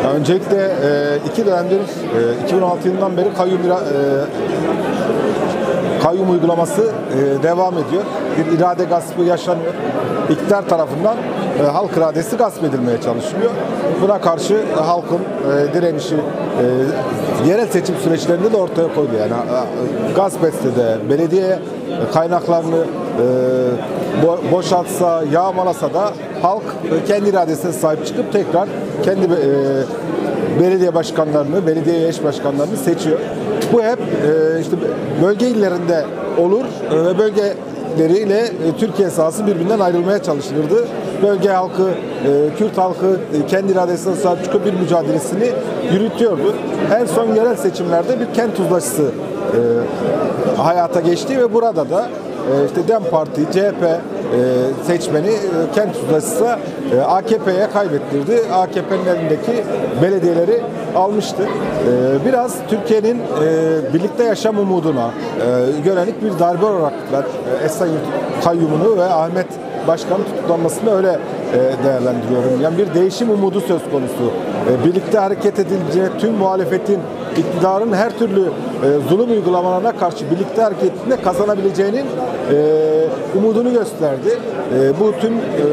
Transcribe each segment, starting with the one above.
Öncelikle iki dönemdir 2016 yılından beri kayyum uygulaması devam ediyor. Bir irade gaspı yaşanıyor. İktidar tarafından halk iradesi gasp edilmeye çalışılıyor. Buna karşı halkın direnişi yerel seçim süreçlerinde de ortaya koydu. Yani gasp etse de belediye kaynaklarını boşaltsa, yağmalasa da halk kendi iradesine sahip çıkıp tekrar kendi belediye başkanlarını, belediye eş başkanlarını seçiyor. Bu hep işte bölge illerinde olur ve bölgeleriyle Türkiye sahası birbirinden ayrılmaya çalışılırdı. Bölge halkı, Kürt halkı kendi iradesine sahip çıkıp bir mücadelesini yürütüyordu. En son yerel seçimlerde bir kent uzlaşısı hayata geçti ve burada da işte DEM Parti, CHP seçmeni kent uzlaşısı AKP'ye kaybettirdi. AKP'nin elindeki belediyeleri almıştı. Biraz Türkiye'nin birlikte yaşam umuduna yönelik bir darbe olarak ben Esenyurt kayyumunu ve Ahmet Başkan'ın tutuklanmasını öyle değerlendiriyorum. Yani bir değişim umudu söz konusu. Birlikte hareket edilince tüm muhalefetin iktidarın her türlü zulüm uygulamalarına karşı birlikte hareketinde kazanabileceğinin umudunu gösterdi. Bu tüm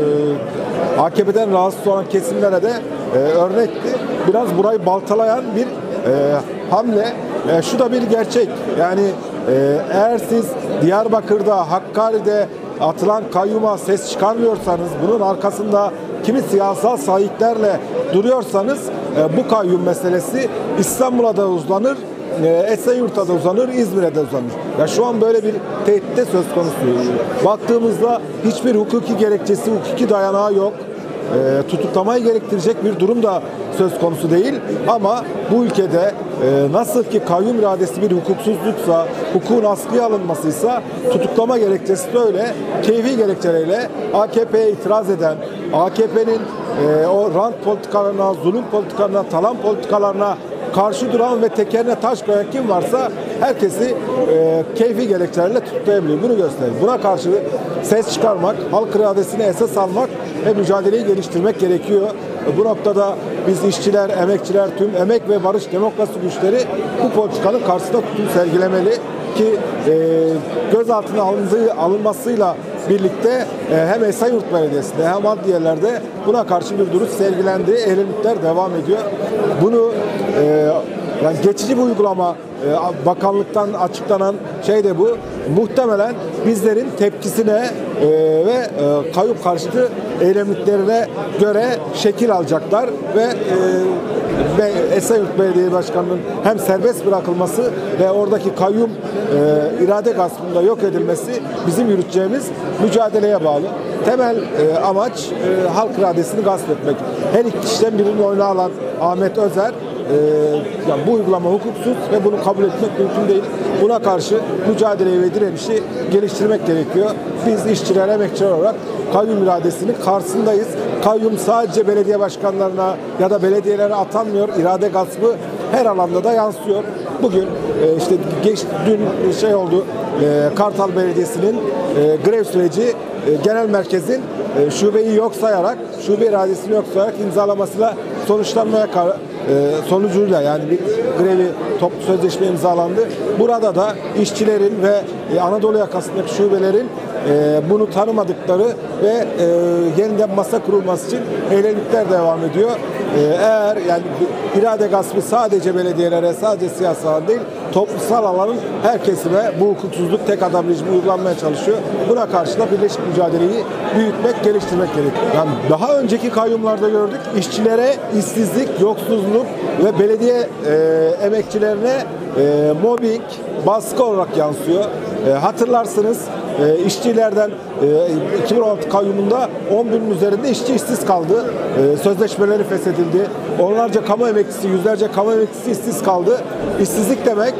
AKP'den rahatsız olan kesimlere de örnekti. Biraz burayı baltalayan bir hamle. Şu da bir gerçek. Yani eğer siz Diyarbakır'da, Hakkari'de atılan kayyuma ses çıkarmıyorsanız, bunun arkasında kimi siyasal sahiplerle duruyorsanız bu kayyum meselesi İstanbul'a da uzanır, Esenyurt'a da uzanır, İzmir'e de uzanır. Ya şu an böyle bir tehditte söz konusu. Baktığımızda hiçbir hukuki gerekçesi, hukuki dayanağı yok. Tutuklamayı gerektirecek bir durum da söz konusu değil. Ama bu ülkede nasıl ki kayyum iradesi bir hukuksuzluksa, hukukun askıya alınmasıysa tutuklama gerekçesi de öyle. Keyfi gerekçelerle AKP'ye itiraz eden, AKP'nin o rant politikalarına, zulüm politikalarına, talan politikalarına karşı duran ve tekerine taş koyan kim varsa herkesi keyfi gerekçelerle tutuklayabiliyor. Bunu gösterir. Buna karşı ses çıkarmak, halk iradesini esas almak ve mücadeleyi geliştirmek gerekiyor. Bu noktada biz işçiler, emekçiler, tüm emek ve barış demokrasi güçleri bu politikanın karşısında tutum sergilemeli ki gözaltına alınmasıyla birlikte hem Esenyurt Belediyesi'nde hem adli yerlerde buna karşı bir duruş sergilendi. Eylemlikler devam ediyor. Bunu yani geçici bir uygulama, bakanlıktan açıklanan şey de bu. Muhtemelen bizlerin tepkisine ve kayyum karşıtı eylemliklerine göre şekil alacaklar ve Esenyurt Belediye Başkanı'nın hem serbest bırakılması ve oradaki kayyum irade gaspında yok edilmesi bizim yürüteceğimiz mücadeleye bağlı. Temel amaç halk iradesini gasp etmek. Her iki kişiden birinin oyunu alan Ahmet Özer yani bu uygulama hukuksuz ve bunu kabul etmek mümkün değil. Buna karşı mücadeleyi ve direnişi geliştirmek gerekiyor. Biz işçiler, emekçiler olarak kayyum iradesinin karşısındayız. Kayyum sadece belediye başkanlarına ya da belediyelere atanmıyor. İrade gaspı her alanda da yansıyor. Bugün işte dün şey oldu, Kartal Belediyesi'nin grev süreci genel merkezin şubeyi yok sayarak, şube iradesini yok sayarak imzalamasıyla sonuçlanmaya sonucuyla yani bir grevi toplu sözleşme imzalandı. Burada da işçilerin ve Anadolu yakasındaki şubelerin bunu tanımadıkları ve yeniden masa kurulması için eylemlikler devam ediyor. Eğer yani irade gaspı sadece belediyelere, sadece siyasi alan değil, toplumsal alanın her kesime bu hukuksuzluk tek adam rejimi uygulanmaya çalışıyor. Buna karşı da birleşik mücadeleyi büyütmek, geliştirmek gerekiyor. Yani daha önceki kayyumlarda gördük, işçilere işsizlik, yoksulluk ve belediye emekçilerine mobbing, baskı olarak yansıyor. Hatırlarsınız işçilerden 2016 kayyumunda 10 binin üzerinde işçi işsiz kaldı. Sözleşmeleri feshedildi. Onlarca kamu emeklisi, yüzlerce kamu emeklisi işsiz kaldı. İşsizlik demek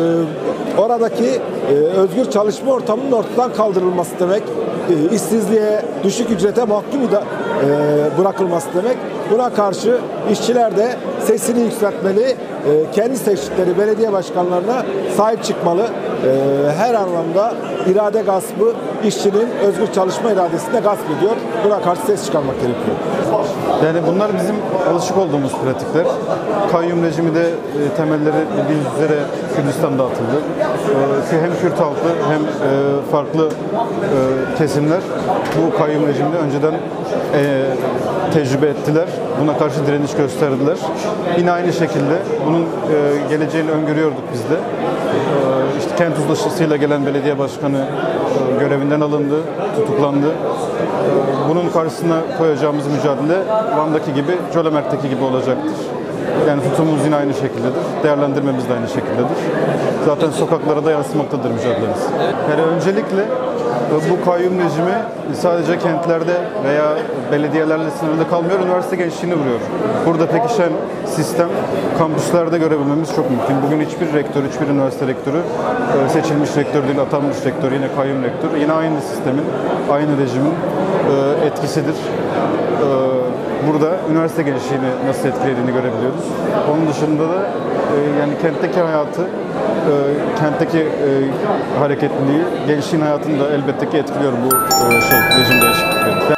oradaki özgür çalışma ortamının ortadan kaldırılması demek. İşsizliğe, düşük ücrete mahkum bırakılması demek. Buna karşı işçiler de sesini yükseltmeli, kendi seçtikleri belediye başkanlarına sahip çıkmalı. Her anlamda irade gaspı işçinin özgür çalışma iradesine gasp ediyor. Buna karşı ses çıkarmak gerekiyor. Yani bunlar bizim alışık olduğumuz pratikler. Kayyum rejimi de temelleri bildiğiniz üzere Kürdistan'da atıldı. Hem Kürt halkı hem farklı kesimler bu kayyum rejimini önceden tecrübe ettiler. Buna karşı direniş gösterdiler. Yine aynı şekilde bunun geleceğini öngörüyorduk biz de. İşte kent uzlaşısıyla gelen belediye başkanı görevinden alındı, tutuklandı. Bunun karşısına koyacağımız mücadele Van'daki gibi, Cölemert'teki gibi olacaktır. Yani tutumumuz yine aynı şekildedir, değerlendirmemiz de aynı şekildedir. Zaten sokaklara da yansımaktadır mücadelemiz. Yani öncelikle bu kayyum rejimi sadece kentlerde veya belediyelerle sınırlı kalmıyor, üniversite gençliğini vuruyor. Burada pekişen sistem kampüslerde görebilmemiz çok mümkün. Bugün hiçbir rektör, hiçbir üniversite rektörü seçilmiş rektör değil, atanmış rektör, yine kayyum rektör. Yine aynı sistemin, aynı rejimin etkisidir. Burada üniversite gençliğini nasıl etkilediğini görebiliyoruz. Onun dışında da yani kentteki hayatı, kentteki hareketliliği, gençliğin hayatını da elbette ki etkiliyor bu rejim değişiklikleri.